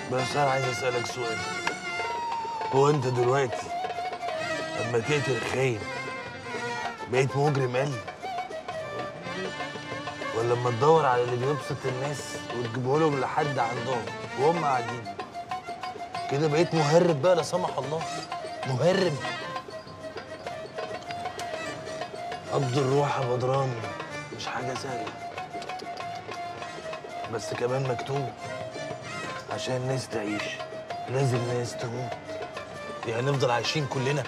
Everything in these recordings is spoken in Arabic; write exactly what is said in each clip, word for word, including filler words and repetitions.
بس انا عايز اسالك سؤال. هو انت دلوقتي لما تقتل خاين بقيت مجرم قال، ولا لما تدور على اللي بيبسط الناس وتجيبه لهم لحد عندهم وهم قاعدين كده بقيت مهرب بقى لا سمح الله؟ مهرب. قبض الروح يا بدران مش حاجه سهله، بس كمان مكتوب عشان الناس تعيش لازم ناس تموت، يعني نفضل عايشين كلنا،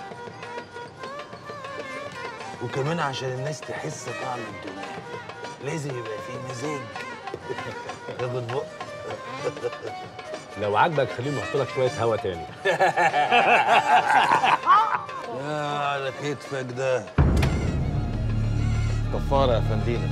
وكمان عشان الناس تحس طعم الدنيا لازم يبقى فيه مزاج. ياخد بق. لو عاجبك خليني احط لك شويه هوا تاني. يا على كتفك ده. كفاره يا فندينا.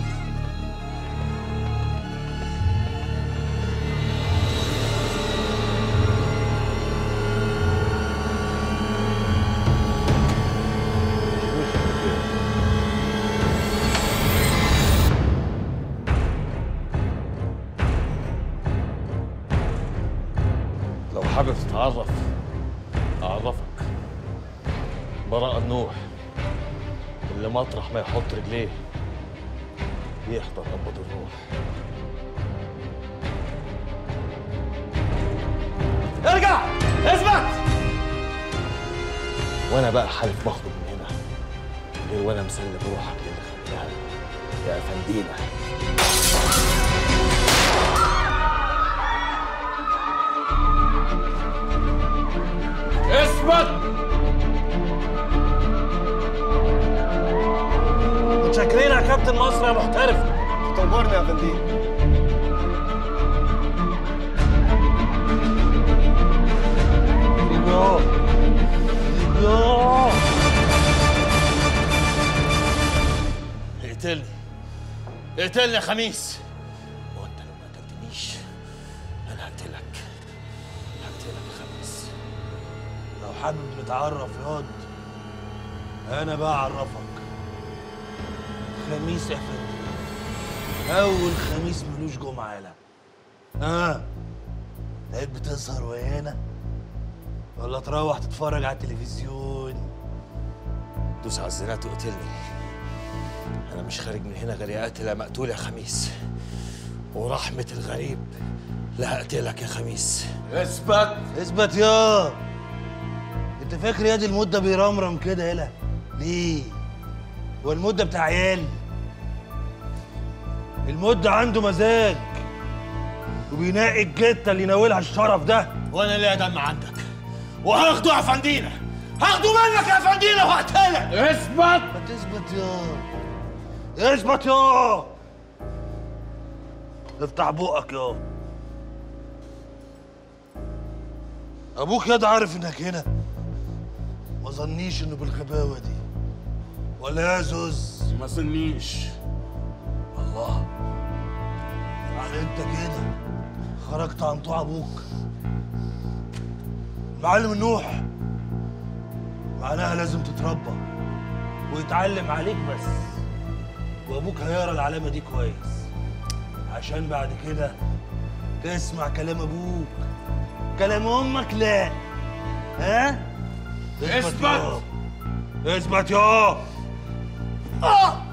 لو حابب تتعرف أعرفك. براء النوح اللي مطرح ما يحط رجليه يحضر قبض الروح. ارجع! اثبت! وانا بقى حالف مخرج من هنا غير وانا مسلم روحك للي خليها يا افندينا. اثبت! متشكرين يا كابتن مصر يا محترف. تطورني يا فندم. يوه يوه اقتلني اقتلني يا خميس. وانت لو ما قتلتنيش انا هقتلك هقتلك يا خميس. لو حابب نتعرف ياض انا بقى اعرفك. خميس يا فندم، اول خميس ملوش جمعه. لا اه تحب تسهر ويانا ولا تروح تتفرج على التلفزيون؟ دوس على الزنات وقتلني. انا مش خارج من هنا غير يا قاتل يا مقتول يا خميس، ورحمه الغريب لا هقتلك يا خميس. اثبت! اثبت يا انت فاكر يا دي المده بيرمرم كده؟ يلا ليه؟ هو المده بتاع عيال؟ المده عنده مزاج وبينقي الجته اللي يناولها الشرف ده. وانا ليا دم عندك وهاخده يا فندينا، هاخده منك يا فندينا وهقتلك. اثبت! ما تثبت يا اثبت يا افتح بقك يا ابوك ياض عارف انك هنا، ما ظنيش انه بالغباوه دي ولا يا زوز؟ ما ظنيش. الله، يعني انت كده خرجت عن طوع ابوك معلم النوح، معناها لازم تتربى ويتعلم عليك بس، وابوك هيقرا العلامه دي كويس عشان بعد كده تسمع كلام ابوك، كلام امك لا. ها؟ اثبت! اثبت يا